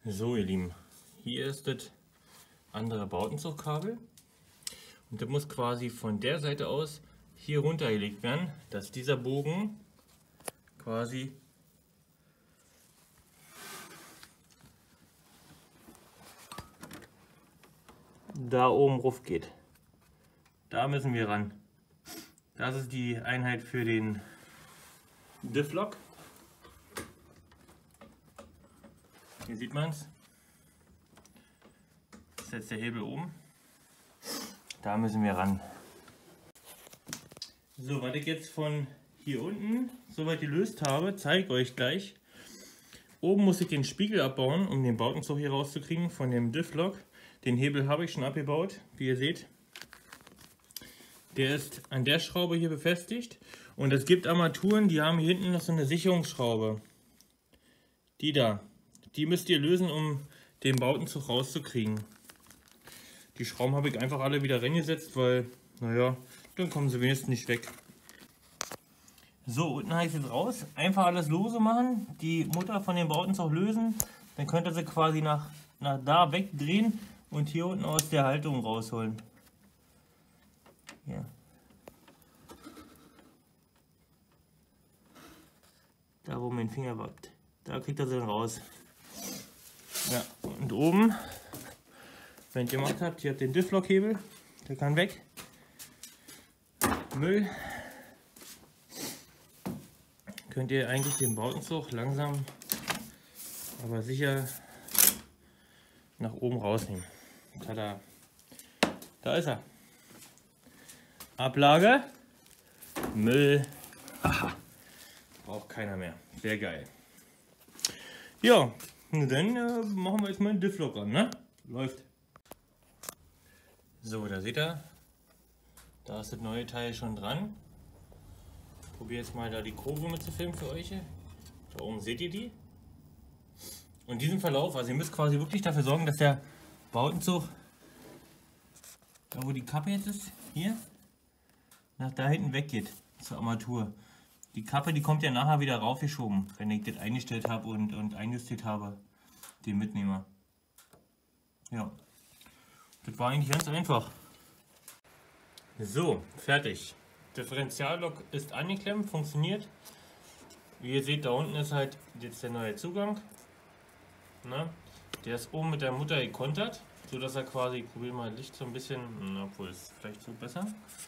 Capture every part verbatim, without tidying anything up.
So ihr Lieben, hier ist das andere Bowdenzugkabel und das muss quasi von der Seite aus hier runtergelegt werden, dass dieser Bogen quasi da oben rauf geht. Da müssen wir ran. Das ist die Einheit für den Diff-Lock. Hier sieht man es. Das ist jetzt der Hebel oben. Da müssen wir ran. So, was ich jetzt von hier unten soweit gelöst habe, zeige ich euch gleich. Oben muss ich den Spiegel abbauen, um den Bowdenzug hier rauszukriegen von dem Diff-Lock. Den Hebel habe ich schon abgebaut, wie ihr seht. Der ist an der Schraube hier befestigt. Und es gibt Armaturen, die haben hier hinten noch so eine Sicherungsschraube. Die da. Die müsst ihr lösen, um den Bowdenzug rauszukriegen. Die Schrauben habe ich einfach alle wieder reingesetzt, weil, naja, dann kommen sie wenigstens nicht weg. So, unten habe ich es jetzt raus. Einfach alles lose machen, die Mutter von dem Bowdenzug lösen. Dann könnt ihr sie quasi nach, nach da wegdrehen und hier unten aus der Halterung rausholen. Ja. Da wo mein Finger wappt. Da kriegt er sie dann raus. Ja, und oben, wenn ihr gemacht habt, ihr habt den Diff-Lock-Hebel, der kann weg. Müll. Könnt ihr eigentlich den Bowdenzug langsam, aber sicher nach oben rausnehmen. Tada! Da ist er. Ablage. Müll. Aha. Braucht keiner mehr. Sehr geil. Ja. Und dann äh, machen wir jetzt mal einen Diff-Lock ran, ne? Läuft. So, da seht ihr, da ist das neue Teil schon dran. Ich probiere jetzt mal da die Kurve mit zu filmen für euch. Da oben seht ihr die. Und diesen Verlauf, also ihr müsst quasi wirklich dafür sorgen, dass der Bowdenzug, da wo die Kappe jetzt ist, hier, nach da hinten weggeht, zur Armatur. Die Kappe, die kommt ja nachher wieder raufgeschoben, wenn ich das eingestellt habe und, und einjustiert habe, den Mitnehmer. Ja, das war eigentlich ganz einfach. So, fertig. Differentiallock ist angeklemmt, funktioniert. Wie ihr seht, da unten ist halt jetzt der neue Zugang. Na, der ist oben mit der Mutter gekontert, so dass er quasi, ich probiere mal Licht so ein bisschen, na, obwohl es vielleicht so besser.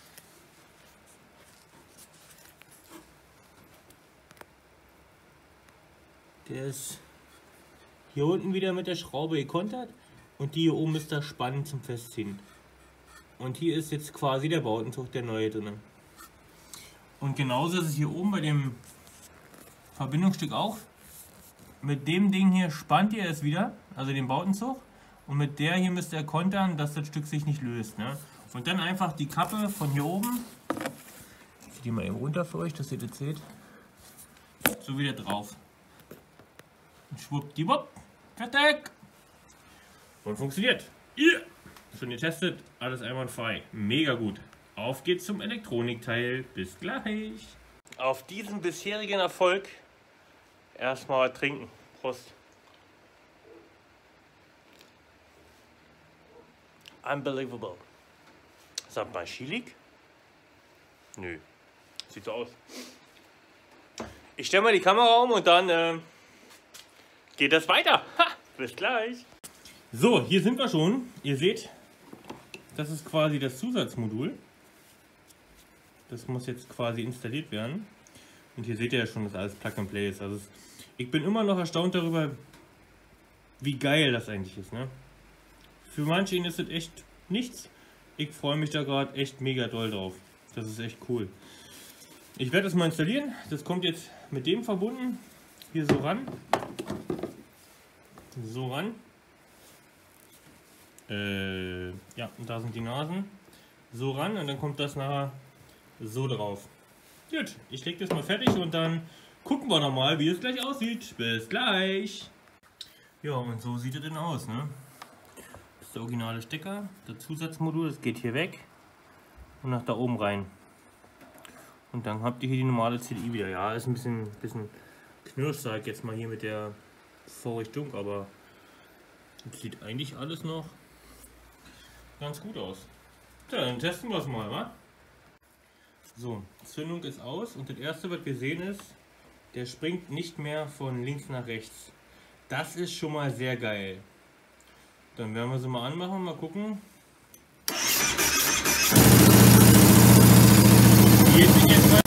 Der ist hier unten wieder mit der Schraube gekontert und die hier oben ist das Spannen zum Festziehen. Und hier ist jetzt quasi der Bowdenzug, der neue drin. Und genauso ist es hier oben bei dem Verbindungsstück auch. Mit dem Ding hier spannt ihr es wieder, also den Bowdenzug. Und mit der hier müsst ihr kontern, dass das Stück sich nicht löst. Ne? Und dann einfach die Kappe von hier oben. Ich ziehe die mal eben runter für euch, dass ihr das seht. So wieder drauf. Schwuppdiwupp, fertig! Und funktioniert. Yeah. Schon getestet, alles einwandfrei. Mega gut. Auf geht's zum Elektronikteil. Bis gleich. Auf diesen bisherigen Erfolg erstmal trinken. Prost. Unbelievable. Sagt mal chillig? Nö. Sieht so aus. Ich stelle mal die Kamera um und dann äh, geht das weiter. Ha, bis gleich. So, hier sind wir schon. Ihr seht, das ist quasi das Zusatzmodul. Das muss jetzt quasi installiert werden. Und hier seht ihr ja schon, dass alles Plug and Play ist. Also ich bin immer noch erstaunt darüber, wie geil das eigentlich ist. Ne? Für manche ist es echt nichts. Ich freue mich da gerade echt mega doll drauf. Das ist echt cool. Ich werde das mal installieren. Das kommt jetzt mit dem verbunden. Hier so ran. So ran. Äh, ja, und da sind die Nasen. So ran und dann kommt das nachher so drauf. Gut, ich lege das mal fertig und dann gucken wir nochmal, wie es gleich aussieht. Bis gleich. Ja, und so sieht es denn aus, ne? Das ist der originale Stecker. Das Zusatzmodul, das geht hier weg und nach da oben rein. Und dann habt ihr hier die normale C D I wieder. Ja, ist ein bisschen, bisschen knirscht, sag ich jetzt mal hier mit der Vorrichtung, aber Das sieht eigentlich alles noch ganz gut aus. Tja, dann testen wir es mal, wa? So, Zündung ist aus und das erste, was wir sehen ist, der springt nicht mehr von links nach rechts. Das ist schon mal sehr geil. Dann werden wir sie mal anmachen, mal gucken. Geht sich jetzt mal.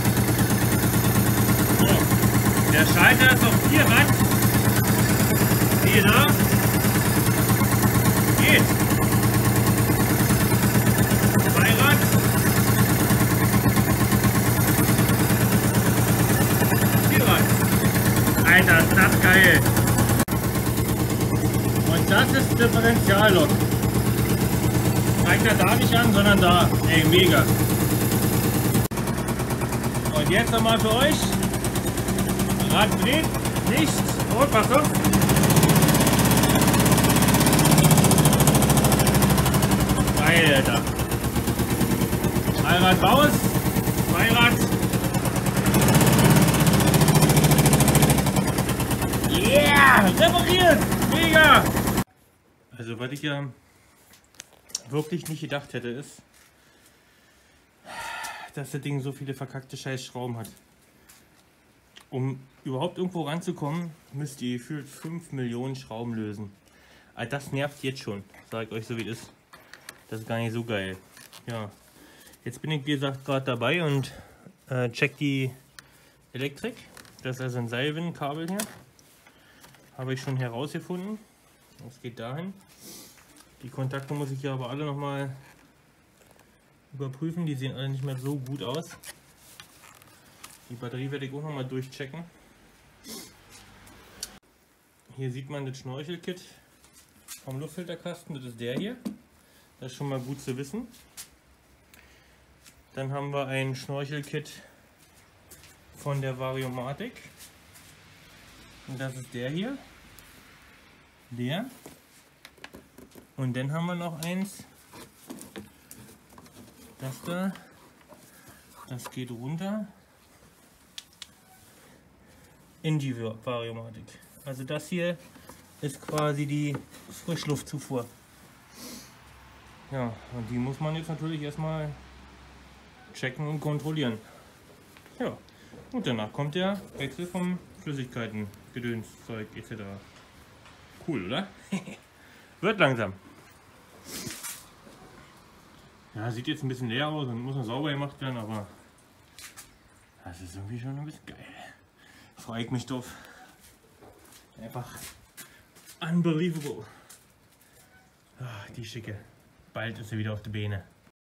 So, der Schalter ist auf vier Rad. Siehe da. Geht. Zweirad. Vierrad. Alter, ist das geil. Und das ist Differentiallok. Zeigt er da nicht an, sondern da. Ey, mega. Und jetzt nochmal für euch. Rad dreht nicht. Und pass auf. Geil, Alter. Dreirad raus. Zweirad. Yeah! Repariert! Mega! Also, was ich ja wirklich nicht gedacht hätte, ist, dass das Ding so viele verkackte Scheißschrauben hat. Um überhaupt irgendwo ranzukommen, müsst ihr gefühlt fünf Millionen Schrauben lösen. Also das nervt jetzt schon, sage ich euch so wie es ist. Das ist gar nicht so geil. Ja, jetzt bin ich wie gesagt gerade dabei und äh, check die Elektrik. Das ist also ein Seilwindenkabel hier. Habe ich schon herausgefunden. Das geht dahin. Die Kontakte muss ich ja aber alle noch mal überprüfen. Die sehen alle nicht mehr so gut aus. Die Batterie werde ich auch noch mal durchchecken. Hier sieht man das Schnorchelkit vom Luftfilterkasten. Das ist der hier. Das ist schon mal gut zu wissen. Dann haben wir ein Schnorchelkit von der Variomatic. Und das ist der hier. Der. Und dann haben wir noch eins. Das da. Das geht runter. In die Variomatic. Also das hier ist quasi die Frischluftzufuhr. Ja, und die muss man jetzt natürlich erstmal checken und kontrollieren. Ja, und danach kommt der Wechsel vom Flüssigkeiten, Gedönszeug et cetera. Cool, oder? Wird langsam. Ja, sieht jetzt ein bisschen leer aus und muss noch sauber gemacht werden, aber das ist irgendwie schon ein bisschen geil. Freue ich mich drauf. Einfach unbelievable. Ach, die Schicke. Bald ist sie wieder auf die Beine.